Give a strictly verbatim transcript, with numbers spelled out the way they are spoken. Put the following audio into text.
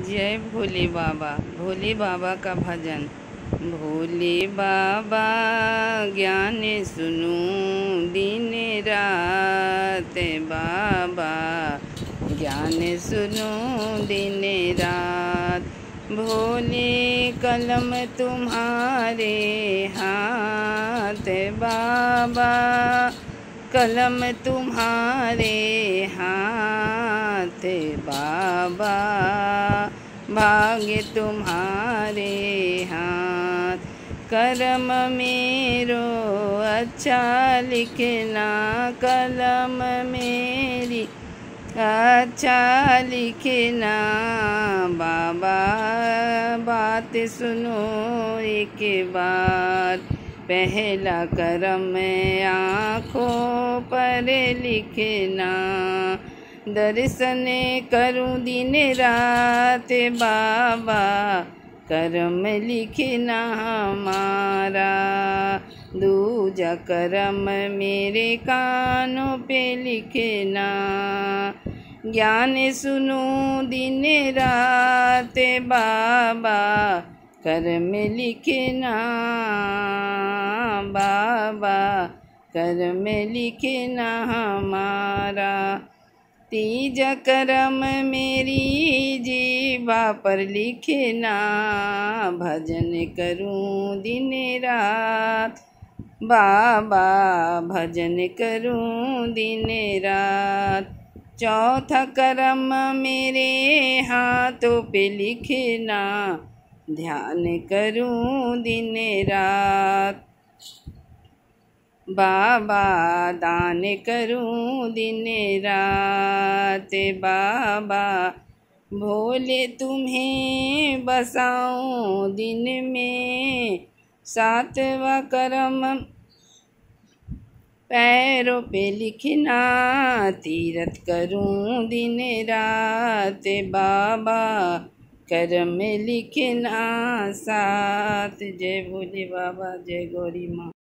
जय भोले बाबा। भोले बाबा का भजन। भोले बाबा ज्ञान सुनूं दिन रात, बाबा ज्ञान सुनूं दिन रात। भोले कलम तुम्हारे हाथ, बाबा कलम तुम्हारे हाथ, बाबा भाग्य तुम्हारे हाथ। करम मेरो अच्छा लिखना, कलम मेरी अच्छा लिखना, बाबा बात सुनो एक बार। पहला करम आँखों पर लिखना, दर्शन करूं दिन रात, बाबा करम लिखना हमारा। दूजा करम मेरे कानों पे लिखना, ज्ञान सुनूं दिन रात, बाबा करम लिखना, बाबा करम लिखना हमारा। तीजा करम मेरी जीवा पर लिखना, भजन करूं दिन रात, बाबा भजन करूं दिन रात। चौथा करम मेरे हाथों पे लिखना, ध्यान करूं दिन रात, बाबा दान करूं दिन रात, बाबा भोले तुम्हें बसाऊं दिन में। सातवां करम पैरों पे लिखना, तीरथ करूं दिन रात, बाबा करम लिखना साथ। जय भोले बाबा, जय गौरी माँ।